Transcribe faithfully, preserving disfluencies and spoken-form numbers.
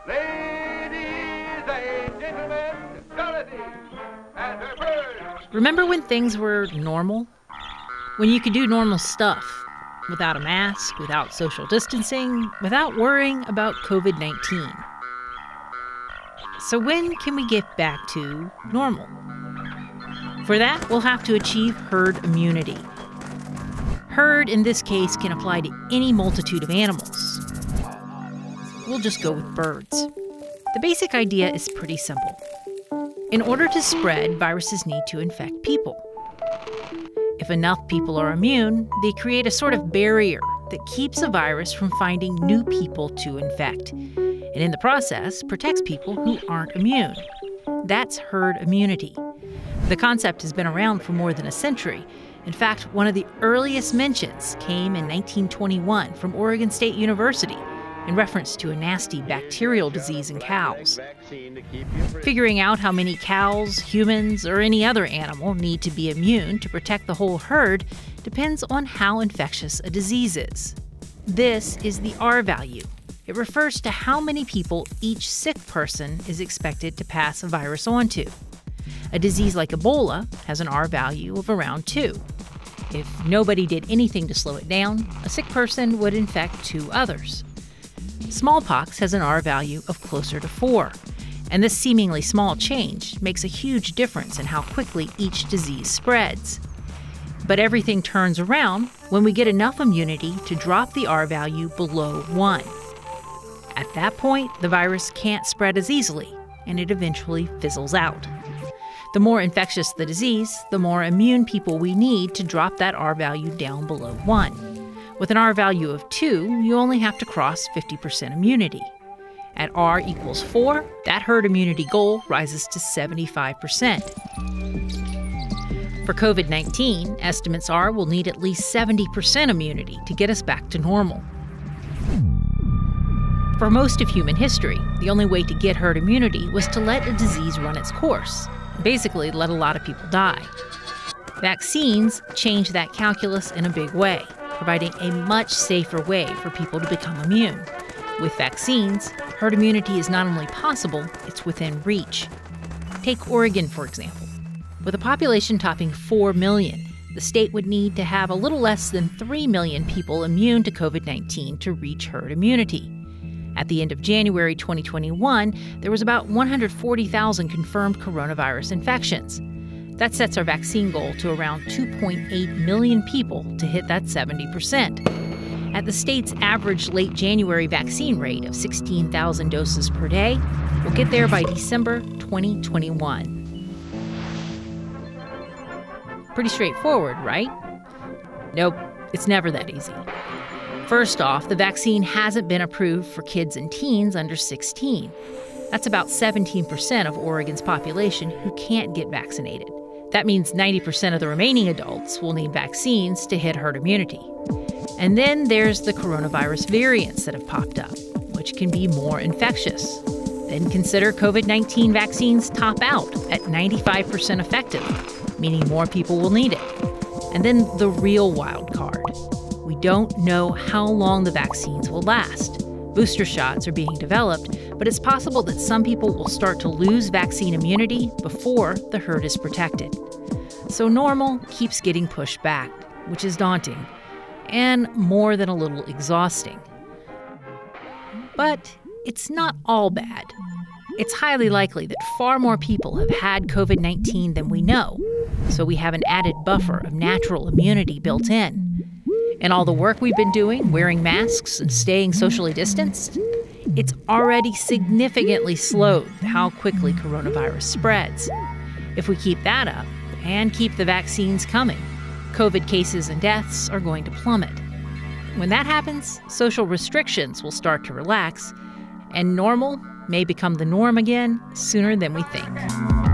Ladies and gentlemen, Dorothy and her bird. Remember when things were normal? When you could do normal stuff without a mask, without social distancing, without worrying about covid nineteen. So when can we get back to normal? For that, we'll have to achieve herd immunity. Herd, in this case, can apply to any multitude of animals. We'll just go with birds. The basic idea is pretty simple. In order to spread, viruses need to infect people. If enough people are immune, they create a sort of barrier that keeps a virus from finding new people to infect, and in the process, protects people who aren't immune. That's herd immunity. The concept has been around for more than a century. In fact, one of the earliest mentions came in nineteen twenty-one from Oregon State University in reference to a nasty bacterial disease in cows. Figuring out how many cows, humans, or any other animal need to be immune to protect the whole herd depends on how infectious a disease is. This is the R value. It refers to how many people each sick person is expected to pass a virus on to. A disease like Ebola has an R value of around two. If nobody did anything to slow it down, a sick person would infect two others. Smallpox has an R value of closer to four, and this seemingly small change makes a huge difference in how quickly each disease spreads. But everything turns around when we get enough immunity to drop the R value below one. At that point, the virus can't spread as easily, and it eventually fizzles out. The more infectious the disease, the more immune people we need to drop that R value down below one. With an R value of two, you only have to cross fifty percent immunity. At R equals four, that herd immunity goal rises to seventy-five percent. For covid nineteen, estimates are we'll need at least seventy percent immunity to get us back to normal. For most of human history, the only way to get herd immunity was to let a disease run its course, basically let a lot of people die. Vaccines change that calculus in a big way, providing a much safer way for people to become immune. With vaccines, herd immunity is not only possible, it's within reach. Take Oregon, for example. With a population topping four million, the state would need to have a little less than three million people immune to covid nineteen to reach herd immunity. At the end of January twenty twenty-one, there was about one hundred forty thousand confirmed coronavirus infections. That sets our vaccine goal to around two point eight million people to hit that seventy percent. At the state's average late January vaccine rate of sixteen thousand doses per day, we'll get there by December twenty twenty-one. Pretty straightforward, right? Nope, it's never that easy. First off, the vaccine hasn't been approved for kids and teens under sixteen. That's about seventeen percent of Oregon's population who can't get vaccinated. That means ninety percent of the remaining adults will need vaccines to hit herd immunity. And then there's the coronavirus variants that have popped up, which can be more infectious. Then consider covid nineteen vaccines top out at ninety-five percent effective, meaning more people will need it. And then the real wild card. We don't know how long the vaccines will last. Booster shots are being developed, but it's possible that some people will start to lose vaccine immunity before the herd is protected. So normal keeps getting pushed back, which is daunting, and more than a little exhausting. But it's not all bad. It's highly likely that far more people have had covid nineteen than we know, so we have an added buffer of natural immunity built in. And all the work we've been doing, wearing masks and staying socially distanced, it's already significantly slowed how quickly coronavirus spreads. If we keep that up and keep the vaccines coming, COVID cases and deaths are going to plummet. When that happens, social restrictions will start to relax, and normal may become the norm again sooner than we think.